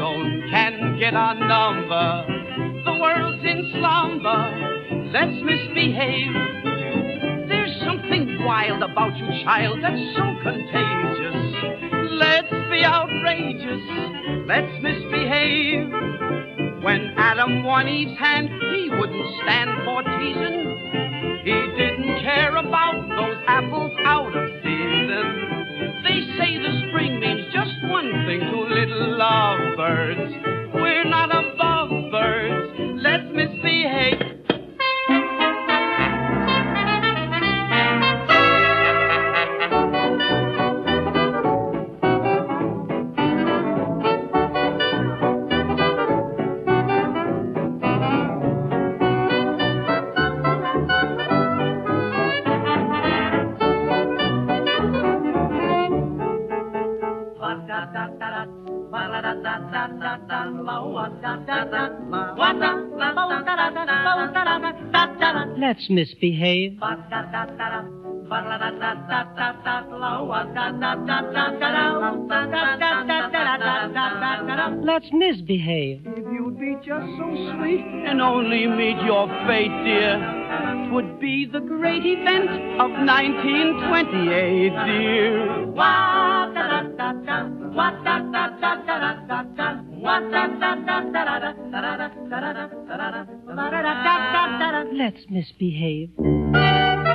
telephone can't get our number. The world's in slumber. Let's misbehave. There's something wild about you, child, that's so contagious. Let's be outrageous. Let's misbehave. When Adam won Eve's hand, he wouldn't stand for teasing. He didn't care about those apples out of season. They say the spring means just one thing to little lovebirds. We're not above birds. Let's misbehave. Let's misbehave. Let's misbehave. If you'd be just so sweet and only meet your fate, dear, 'twould be the great event of 1928, dear. Let's misbehave.